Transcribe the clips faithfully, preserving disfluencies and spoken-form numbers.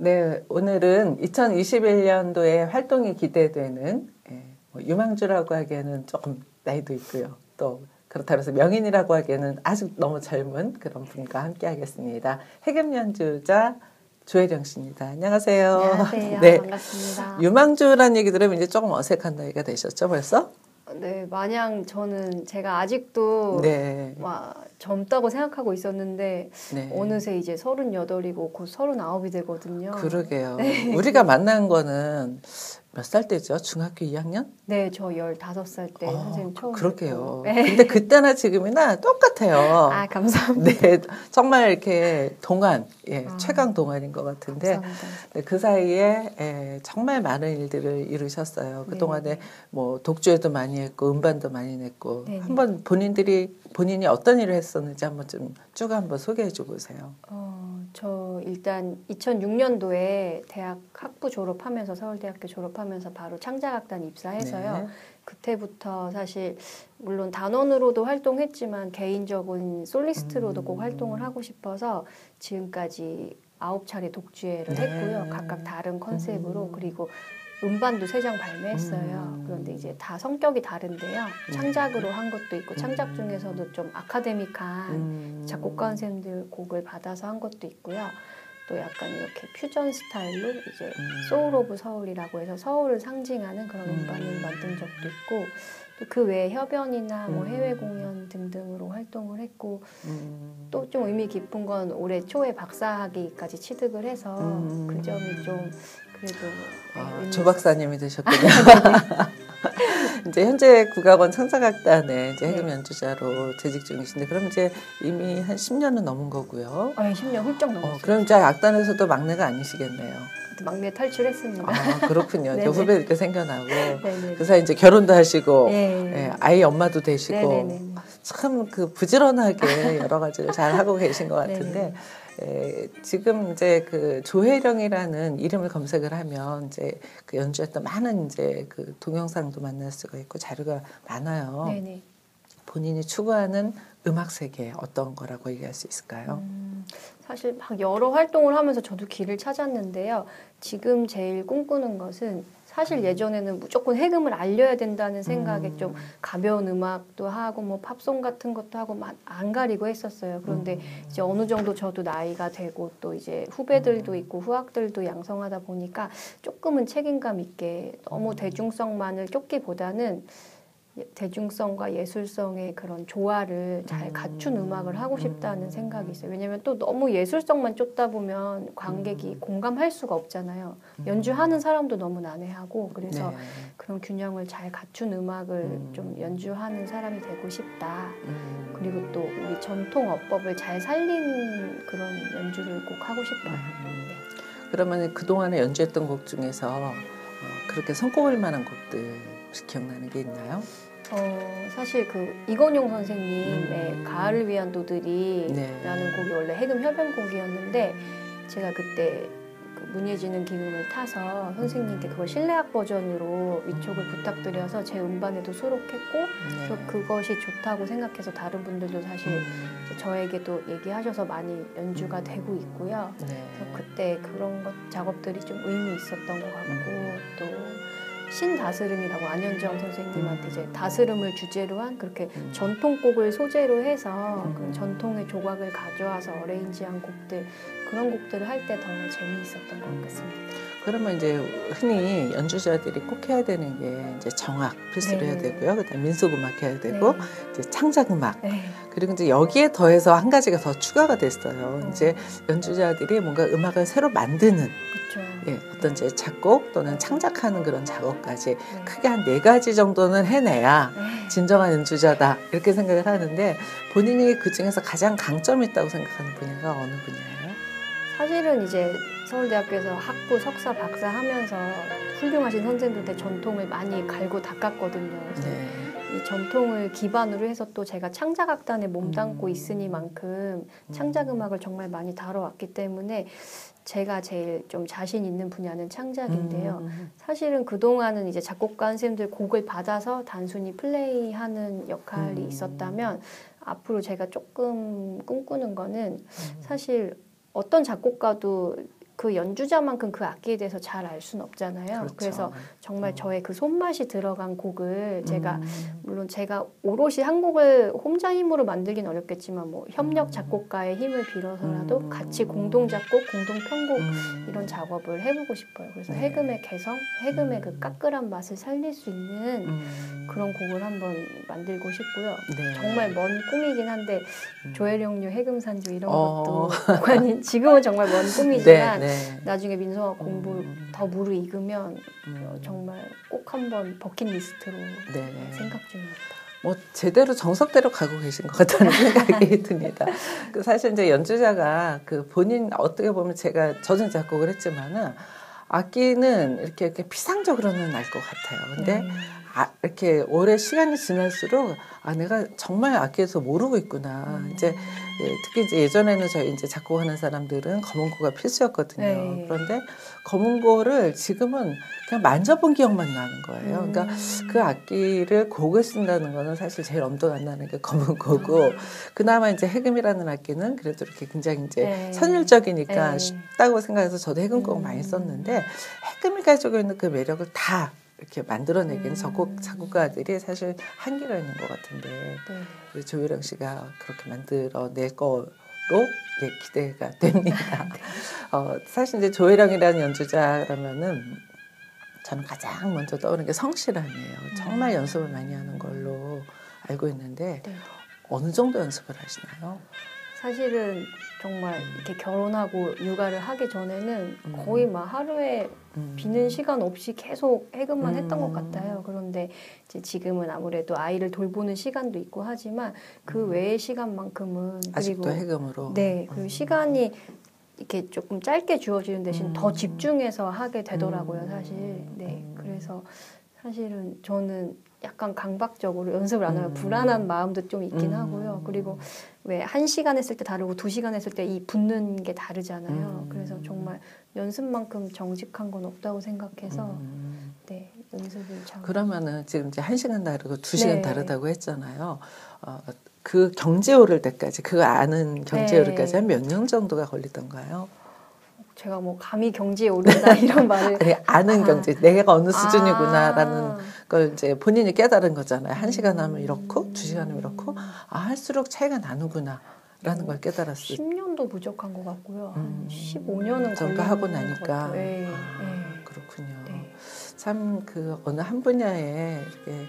네, 오늘은 이천이십일 년도에 활동이 기대되는 예, 뭐 유망주라고 하기에는 조금 나이도 있고요. 또 그렇다고 해서 명인이라고 하기에는 아직 너무 젊은 그런 분과 함께 하겠습니다. 해금 연주자 조혜령 씨입니다. 안녕하세요. 안녕하세요. 네. 반갑습니다. 유망주란 얘기 들으면 이제 조금 어색한 나이가 되셨죠, 벌써? 네, 마냥 저는 제가 아직도 네. 와, 젊다고 생각하고 있었는데 네. 어느새 이제 서른여덟이고 곧 서른아홉이 되거든요. 그러게요. 네. 우리가 만난 거는 몇 살 때죠? 중학교 이 학년? 네, 저 열다섯 살 때 어, 선생님 처음 그렇게요. 네. 근데 그때나 지금이나 똑같아요. 아, 감사합니다. 네, 정말 이렇게 동안, 예, 아, 최강 동안인 것 같은데, 네, 그 사이에 예, 정말 많은 일들을 이루셨어요. 그 동안에 뭐 독주에도 많이 했고 음반도 많이 냈고, 네네. 한번 본인들이 본인이 어떤 일을 했었는지 한번 좀 쭉 한번 소개해줘 보세요. 어, 저 일단 이천육 년도에 대학 학부 졸업하면서 서울대학교 졸업하면서 바로 창작악단 입사해서요. 네. 그때부터 사실 물론 단원으로도 활동했지만 개인적인 솔리스트로도 음. 꼭 활동을 하고 싶어서 지금까지 아홉 차례 독주회를 네. 했고요. 각각 다른 컨셉으로. 음. 그리고 음반도 세 장 발매했어요. 음. 그런데 이제 다 성격이 다른데요. 창작으로 한 것도 있고 창작 중에서도 좀 아카데믹한 음. 작곡가 선생님들 곡을 받아서 한 것도 있고요. 또 약간 이렇게 퓨전 스타일로 이제 음. 소울 오브 서울이라고 해서 서울을 상징하는 그런 음. 음반을 만든 적도 있고 또 그 외에 협연이나 뭐 음. 해외 공연 등등으로 활동을 했고 음. 또 좀 의미 깊은 건 올해 초에 박사학위까지 취득을 해서 음. 그 점이 좀 그래도 네, 아, 의미 조 박사님이 되셨군요. 네. 이제 현재 국악원 창작악단의 이제 해금 네. 연주자로 재직 중이신데, 그럼 이제 이미 한 십 년은 넘은 거고요. 아, 십 년 훌쩍 넘었어요. 어, 그럼 이제 악단에서도 막내가 아니시겠네요. 막내 탈출했습니다. 아, 그렇군요. 이제 네네. 후배 이렇게 생겨나고, 네네. 그 사이 이제 결혼도 하시고, 네. 예, 아이 엄마도 되시고, 네네네. 참 그 부지런하게 여러 가지를 잘 하고 계신 것 같은데, 에, 지금 이제 그 조혜령이라는 이름을 검색을 하면 이제 그 연주했던 많은 이제 그 동영상도 만날 수가 있고 자료가 많아요. 네네. 본인이 추구하는 음악 세계 어떤 거라고 얘기할 수 있을까요? 음, 사실 막 여러 활동을 하면서 저도 길을 찾았는데요. 지금 제일 꿈꾸는 것은 사실 예전에는 무조건 해금을 알려야 된다는 생각에 음. 좀 가벼운 음악도 하고 뭐 팝송 같은 것도 하고 안 가리고 했었어요. 그런데 음. 이제 어느 정도 저도 나이가 되고 또 이제 후배들도 있고 후학들도 양성하다 보니까 조금은 책임감 있게 너무 대중성만을 쫓기보다는 대중성과 예술성의 그런 조화를 잘 갖춘 음악을 하고 싶다는 생각이 있어요. 왜냐면 또 너무 예술성만 쫓다 보면 관객이 공감할 수가 없잖아요. 연주하는 사람도 너무 난해하고 그래서 네. 그런 균형을 잘 갖춘 음악을 음. 좀 연주하는 사람이 되고 싶다. 음. 그리고 또 우리 전통 어법을 잘 살린 그런 연주를 꼭 하고 싶어요. 음. 네. 그러면 그동안에 연주했던 곡 중에서 어, 그렇게 손꼽을 만한 곡들 혹시 기억나는 게 있나요? 어, 사실 그 이건용 선생님의 음. 가을을 위한 도들이라는 네. 곡이 원래 해금 협연곡이었는데 제가 그때 그 문예지는 기금을 타서 선생님께 그걸 실내악 버전으로 위촉을 부탁드려서 제 음반에도 수록했고 그래서 네. 그것이 좋다고 생각해서 다른 분들도 사실 음. 이제 저에게도 얘기하셔서 많이 연주가 음. 되고 있고요. 네. 그래서 그때 그런 것 작업들이 좀 의미 있었던 것 같고 음. 또 신다스름이라고 안현정 선생님한테 이제 다스름을 주제로 한 그렇게 음. 전통곡을 소재로 해서 음. 그 전통의 조각을 가져와서 어레인지한 곡들 그런 곡들을 할 때 더 재미있었던 것 같습니다. 그러면 이제 흔히 연주자들이 꼭 해야 되는 게 이제 정악 필수로 네. 해야 되고요. 그다음 민속음악 해야 되고 네. 이제 창작음악. 네. 그리고 이제 여기에 더해서 한 가지가 더 추가가 됐어요. 어. 이제 연주자들이 뭔가 음악을 새로 만드는 그렇죠. 예, 어떤 이제 작곡 또는 창작하는 그런 작업까지 네. 크게 한 네 가지 정도는 해내야 네. 진정한 연주자다 이렇게 생각을 하는데 본인이 그 중에서 가장 강점이 있다고 생각하는 분야가 어느 분야예요? 사실은 이제 서울대학교에서 학부, 석사, 박사 하면서 훌륭하신 선생님들한테 전통을 많이 갈고 닦았거든요. 그래서 네. 이 전통을 기반으로 해서 또 제가 창작악단에 몸담고 음. 있으니만큼 창작음악을 정말 많이 다뤄왔기 때문에 제가 제일 좀 자신 있는 분야는 창작인데요. 음. 사실은 그동안은 이제 작곡가 선생님들 곡을 받아서 단순히 플레이하는 역할이 음. 있었다면 앞으로 제가 조금 꿈꾸는 거는 음. 사실 어떤 작곡가도 그 연주자만큼 그 악기에 대해서 잘 알 수는 없잖아요. 그렇죠. 그래서 정말 어. 저의 그 손맛이 들어간 곡을 제가 음. 물론 제가 오롯이 한 곡을 혼자 힘으로 만들긴 어렵겠지만 뭐 협력 음. 작곡가의 힘을 빌어서라도 음. 같이 공동 작곡, 공동 편곡 음. 이런 작업을 해보고 싶어요. 그래서 네. 해금의 개성, 해금의 음. 그 까끌한 맛을 살릴 수 있는 음. 그런 곡을 한번 만들고 싶고요. 네. 정말 먼 꿈이긴 한데 음. 조혜령류 해금산조 이런 어. 것도 아니 지금은 정말 먼 꿈이지만 네, 네. 나중에 민속학 공부 음. 더 무르익으면 음. 어, 정말 꼭 한번 버킷리스트로 네. 생각 중입니다. 뭐 제대로 정석대로 가고 계신 것 같다는 생각이 듭니다. 그 사실 이제 연주자가 그 본인 어떻게 보면 제가 저는 작곡을 했지만은 악기는 이렇게, 이렇게 피상적으로는 알 것 같아요. 근데 네. 아, 이렇게 오래 시간이 지날수록 아 내가 정말 악기에서 모르고 있구나. 음. 이제 예, 특히 이제 예전에는 저희 이제 작곡하는 사람들은 검은고가 필수였거든요. 네. 그런데 검은고를 지금은 그냥 만져본 기억만 나는 거예요. 음. 그러니까 그 악기를 곡을 쓴다는 거는 사실 제일 엄두가 안 나는 게 검은고고 아. 그나마 이제 해금이라는 악기는 그래도 이렇게 굉장히 이제 네. 선율적이니까 네. 쉽다고 생각해서 저도 해금곡 음. 많이 썼는데 해금이 가지고 있는 그 매력을 다 이렇게 만들어내기는 음. 작곡, 작곡가들이 사실 한계가 있는 것 같은데 네. 우리 조유령 씨가 그렇게 만들어낼 거로 예, 기대가 됩니다. 어, 사실 이제 조유령이라는 연주자라면은 저는 가장 먼저 떠오르는 게 성실함이에요. 정말 음. 연습을 많이 하는 걸로 알고 있는데 네. 어느 정도 연습을 하시나요? 사실은 정말 이렇게 결혼하고 육아를 하기 전에는 음. 거의 막 하루에 음. 비는 시간 없이 계속 해금만 했던 것 음. 같아요. 그런데 이제 지금은 아무래도 아이를 돌보는 시간도 있고 하지만 그 음. 외의 시간만큼은 아직도 그리고 해금으로 네, 그리고 음. 시간이 이렇게 조금 짧게 주어지는 대신 음. 더 집중해서 하게 되더라고요, 음. 사실. 네, 음. 그래서 사실은 저는 약간 강박적으로 연습을 안 하면 음. 불안한 마음도 좀 있긴 음. 하고요. 그리고 왜 한 시간 했을 때 다르고 두 시간 했을 때 이 붙는 게 다르잖아요. 음. 그래서 정말 연습만큼 정직한 건 없다고 생각해서 음. 네, 연습을 참. 그러면은 지금 이제 한 시간 다르고 두 시간 네. 다르다고 했잖아요. 어, 그 경지에 오를 때까지 그 아는 경지에 네. 오를 때까지 한 몇 년 정도가 걸리던가요? 제가 뭐 감히 경지에 오른다 이런 말을 아니, 아는 아. 경지, 내가 어느 수준이구나라는 아. 걸 이제 본인이 깨달은 거잖아요. 한 시간 하면 음. 이렇고 두 시간 하면 이렇고 아 할수록 차이가 나는구나라는 걸 깨달았을 십 년도 부족한 것 같고요. 한 음. 십오 년은 정도 걸리는 하고 것 나니까 같아요. 네. 아, 네. 그렇군요. 네. 참 그 어느 한 분야에 이렇게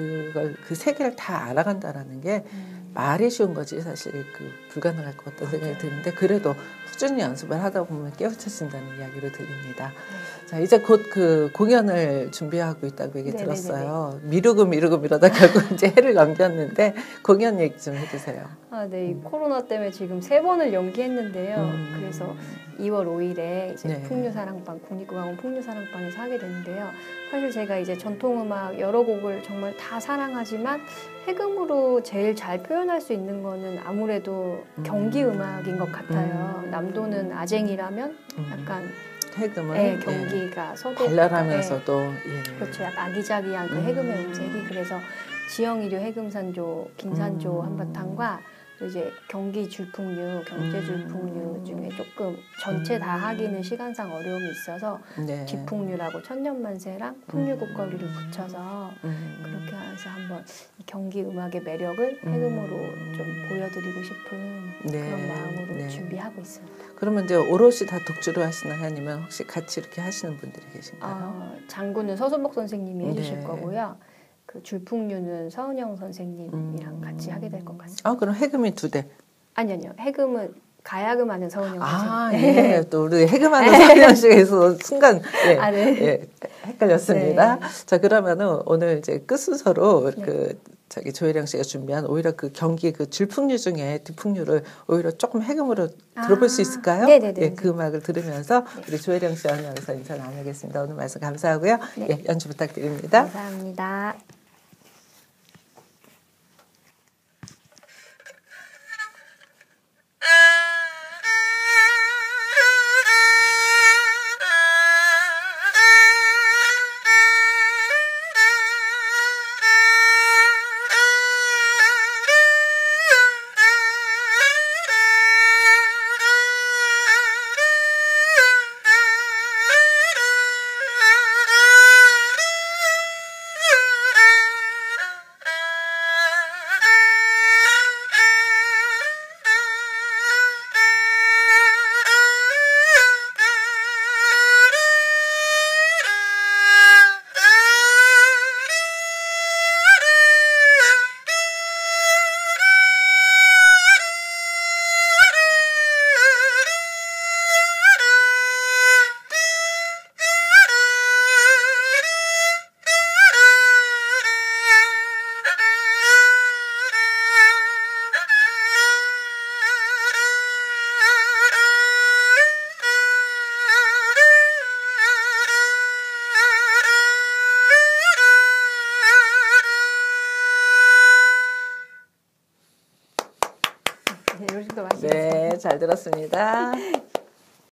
그걸 그 세계를 다 알아간다라는 게 음. 말이 쉬운 거지 사실 그 불가능할 것 같다는 생각이 맞아요. 드는데 그래도 꾸준히 연습을 하다 보면 깨우쳐진다는 이야기를 들립니다. 네. 자 이제 곧 그 공연을 준비하고 있다고 얘기 네네네네. 들었어요. 미루고 미루고 미루다 결국 이제 해를 넘겼는데 공연 얘기 좀 해주세요. 아, 네. 이 코로나 때문에 지금 세 번을 연기했는데요. 음. 그래서 이월 오일에 이제 네. 풍류사랑방, 국립국악원 풍류사랑방에서 하게 됐는데요. 사실 제가 이제 전통음악 여러 곡을 정말 다 사랑하지만 해금으로 제일 잘 표현할 수 있는 거는 아무래도 음. 경기음악인 것 같아요. 음. 남도는 아쟁이라면 음. 약간 해금은 네, 경기가 서도 발랄하면서도 예. 그렇죠. 약간 아기자기한 그 음. 해금의 음색이 그래서 지영이류 해금산조, 김산조 음. 한바탕과 또 이제 경기 줄풍류, 경제 줄풍류 음. 중에 조금 전체 다 음. 하기는 시간상 어려움이 있어서 네. 뒷풍류라고 천년만세랑 풍류국거리를 음. 붙여서 음. 그렇게 해서 한번 이 경기 음악의 매력을 음. 해금으로 좀 보여드리고 싶은 네. 그런 마음으로 네. 준비하고 있습니다. 그러면 이제 오롯이 다 독주로 하시나요? 아니면 혹시 같이 이렇게 하시는 분들이 계신가요? 어, 장구는 서순복 선생님이 해주실 네. 거고요. 그 줄풍류는 서은영 선생님이랑 음. 같이 하게 될 것 같습니다. 아, 그럼 해금이 두 대. 아니 아니요. 해금은 가야금하는 서은영 아, 선생님. 예. 또 우리 해금하는 서은영 씨에서 순간 예, 아, 네. 예, 헷갈렸습니다. 네. 자, 그러면은 오늘 이제 끝순서로 네. 그 저기 조혜령 씨가 준비한 오히려 그 경기 그 줄풍류 중에 뒷풍류를 오히려 조금 해금으로 아, 들어볼 수 있을까요? 네네네. 예, 그 음악을 들으면서 네. 우리 조혜령 씨와 여기서 인사 나누겠습니다. 오늘 말씀 감사하고요. 네. 예, 연주 부탁드립니다. 감사합니다. 네, 요식도 맛있겠습니다. 네, 잘 들었습니다.